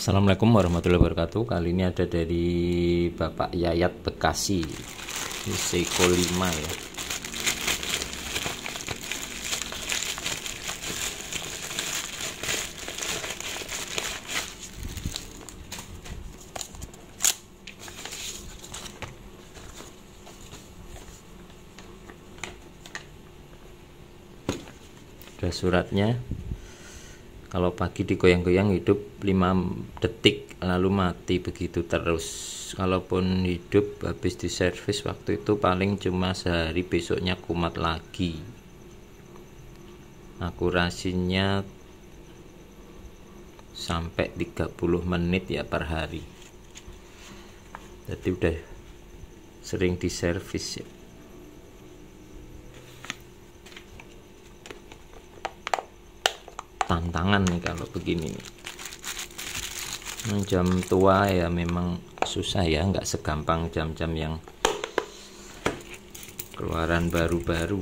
Assalamualaikum warahmatullahi wabarakatuh. Kali ini ada dari Bapak Yayat Bekasi. Ini Seiko 5 ya. Ada suratnya. Kalau pagi digoyang-goyang hidup 5 detik lalu mati begitu terus. Kalaupun hidup habis diservis waktu itu paling cuma sehari, besoknya kumat lagi. Akurasinya sampai 30 menit ya per hari. Jadi udah sering diservis ya. Tantangan nih kalau begini nih. Jam tua ya memang susah ya, nggak segampang jam-jam yang keluaran baru-baru.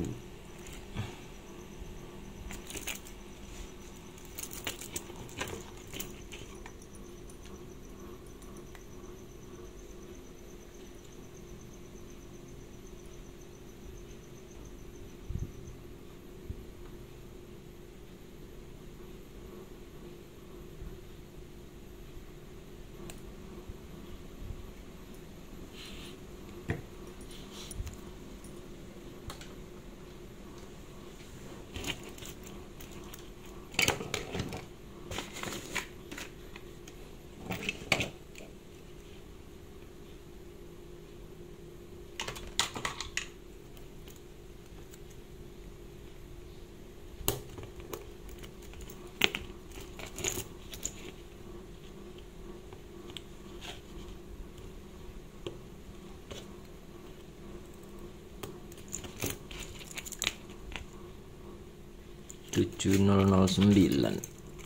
Tujuh nol sembilan.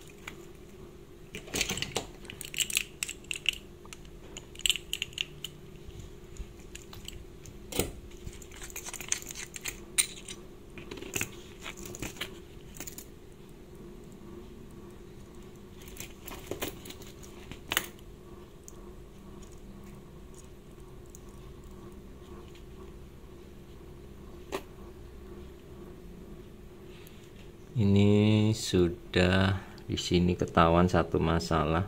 Ini sudah di sini ketahuan satu masalah.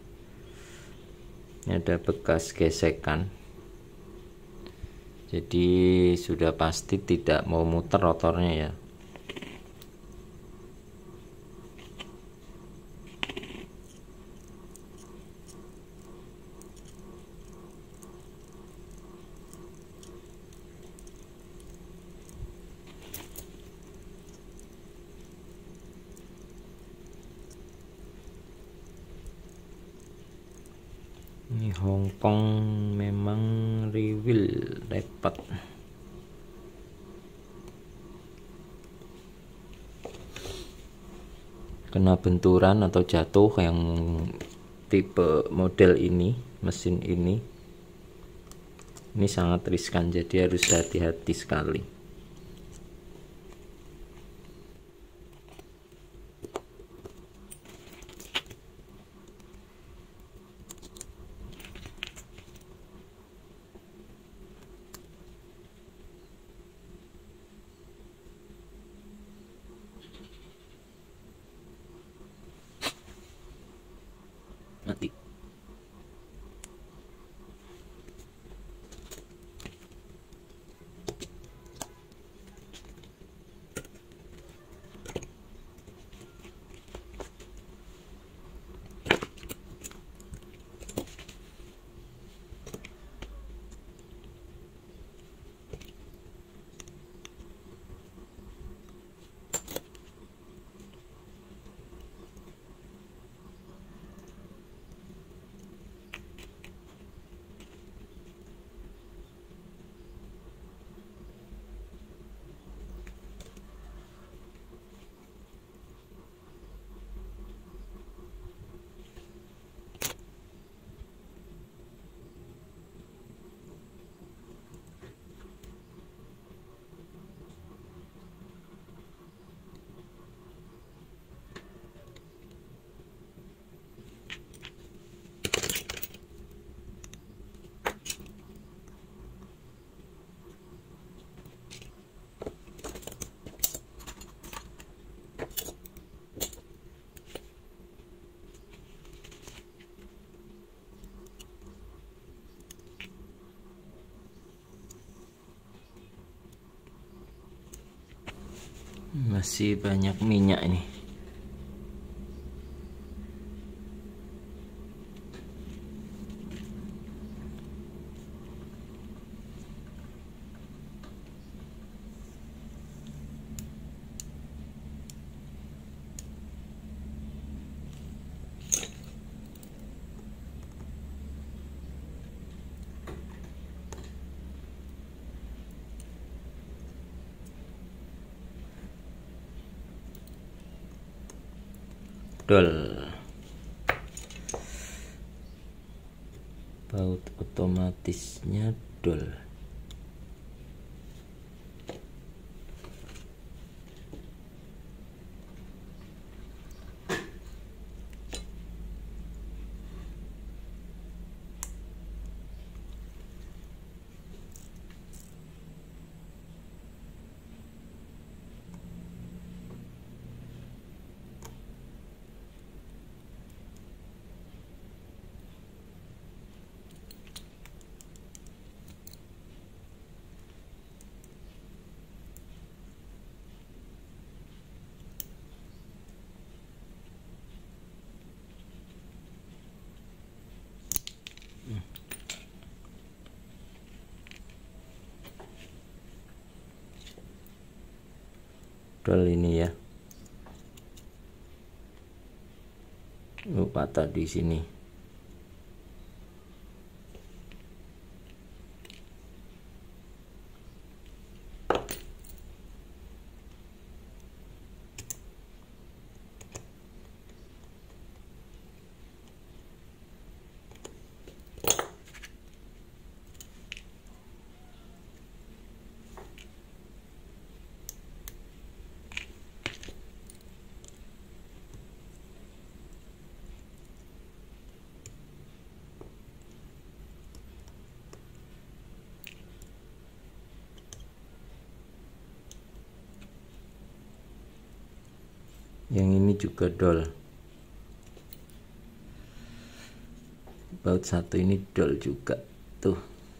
Ini ada bekas gesekan. Jadi sudah pasti tidak mau muter rotornya ya. Ini Hongkong memang riwil repot. Kena benturan atau jatuh yang tipe model ini, mesin ini sangat riskan, jadi harus hati-hati sekali. Mati. Masih banyak minyak ini. Dol. Baut otomatisnya dol. Dol ini ya. Patah di sini. Yang ini juga dol. Baut satu ini dol juga tuh.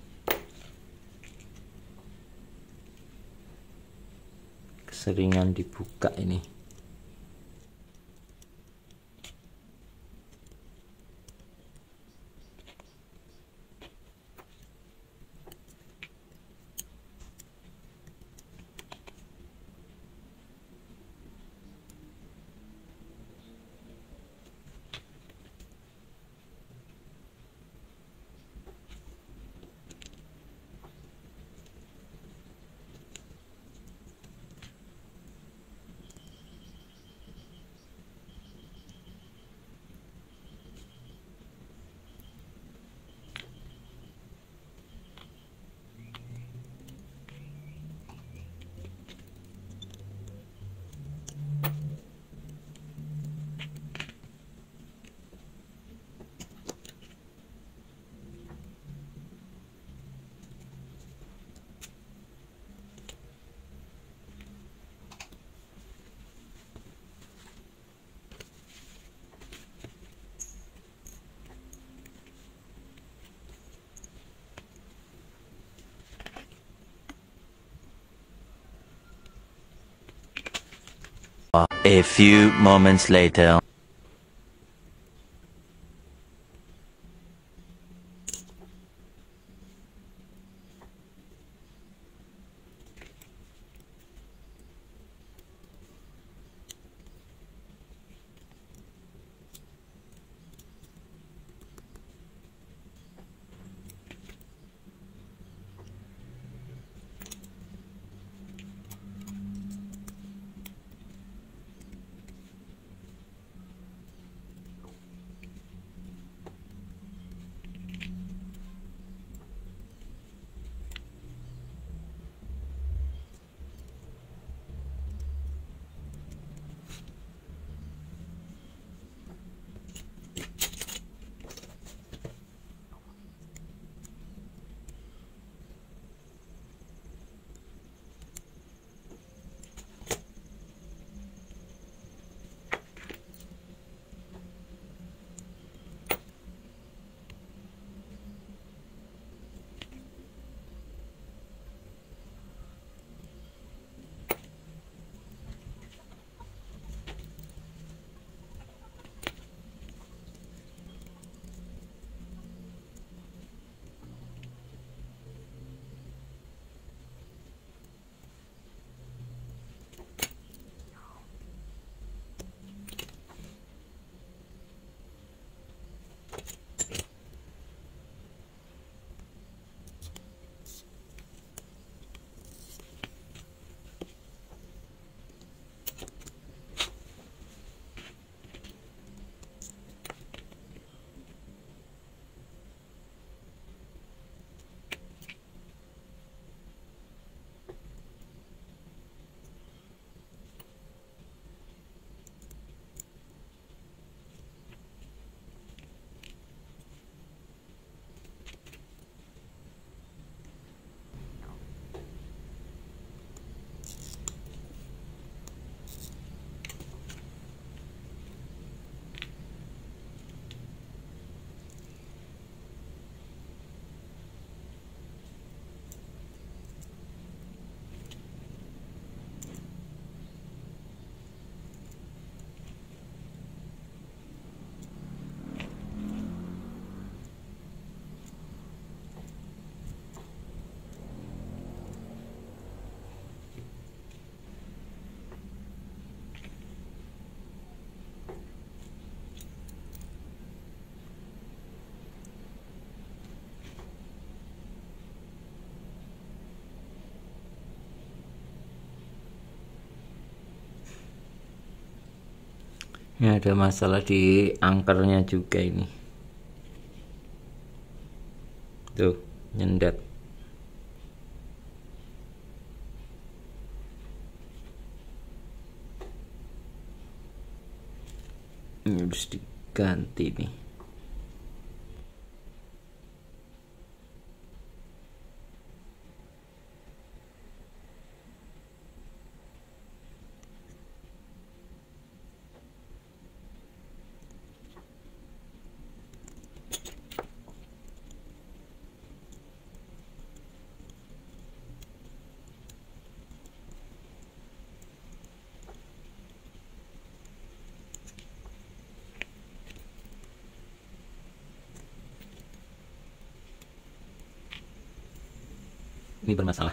Keseringan dibuka ini. A few moments later. Ini ada masalah di angkernya juga ini. Tuh, nyendat. Ini harus diganti nih. Ini bermasalah.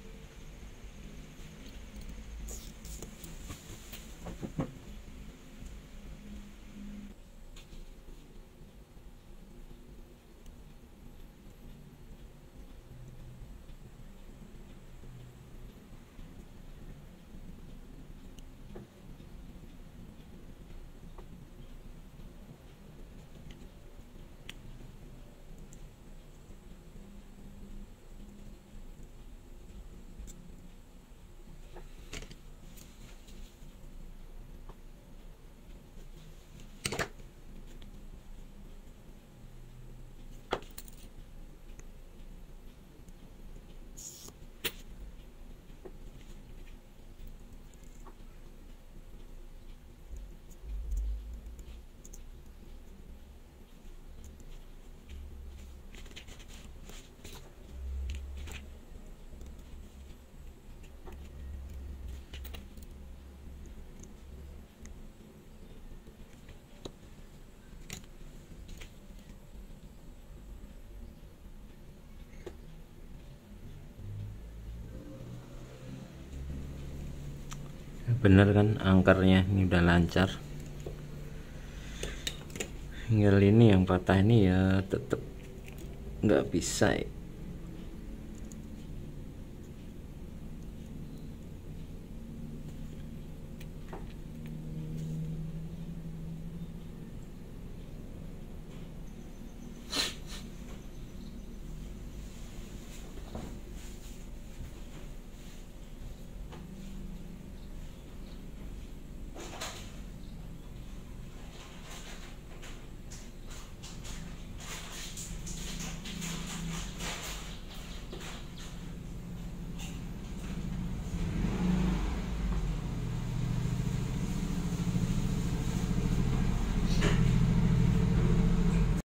Bener kan angkernya ini udah lancar, tinggal ini yang patah ini ya tetap nggak bisa ya.